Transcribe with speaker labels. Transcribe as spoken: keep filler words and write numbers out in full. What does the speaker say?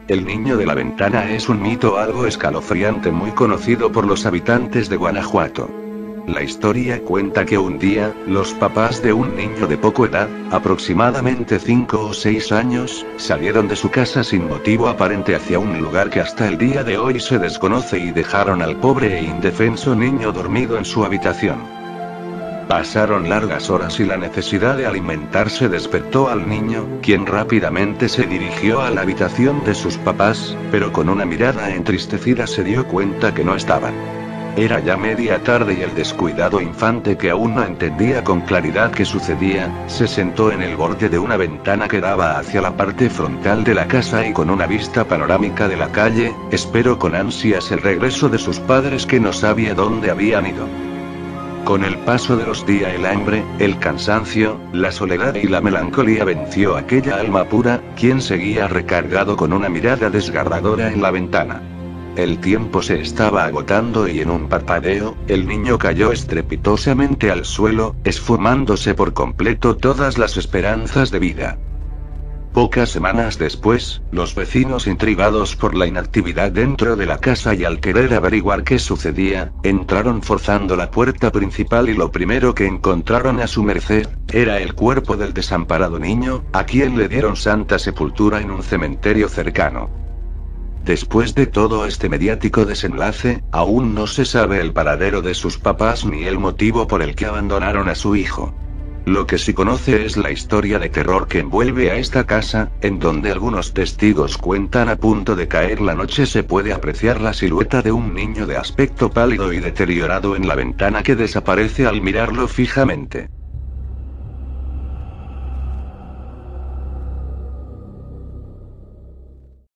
Speaker 1: El niño de la ventana es un mito algo escalofriante muy conocido por los habitantes de Guanajuato. La historia cuenta que un día, los papás de un niño de poco edad, aproximadamente cinco o seis años, salieron de su casa sin motivo aparente hacia un lugar que hasta el día de hoy se desconoce y dejaron al pobre e indefenso niño dormido en su habitación. Pasaron largas horas y la necesidad de alimentarse despertó al niño, quien rápidamente se dirigió a la habitación de sus papás, pero con una mirada entristecida se dio cuenta que no estaban. Era ya media tarde y el descuidado infante, que aún no entendía con claridad qué sucedía, se sentó en el borde de una ventana que daba hacia la parte frontal de la casa y con una vista panorámica de la calle, esperó con ansias el regreso de sus padres, que no sabía dónde habían ido. Con el paso de los días el hambre, el cansancio, la soledad y la melancolía venció aquella alma pura, quien seguía recargado con una mirada desgarradora en la ventana. El tiempo se estaba agotando y en un parpadeo, el niño cayó estrepitosamente al suelo, esfumándose por completo todas las esperanzas de vida. Pocas semanas después, los vecinos, intrigados por la inactividad dentro de la casa y al querer averiguar qué sucedía, entraron forzando la puerta principal y lo primero que encontraron a su merced, era el cuerpo del desamparado niño, a quien le dieron santa sepultura en un cementerio cercano. Después de todo este mediático desenlace, aún no se sabe el paradero de sus papás ni el motivo por el que abandonaron a su hijo. Lo que sí conoce es la historia de terror que envuelve a esta casa, en donde algunos testigos cuentan a punto de caer la noche se puede apreciar la silueta de un niño de aspecto pálido y deteriorado en la ventana que desaparece al mirarlo fijamente.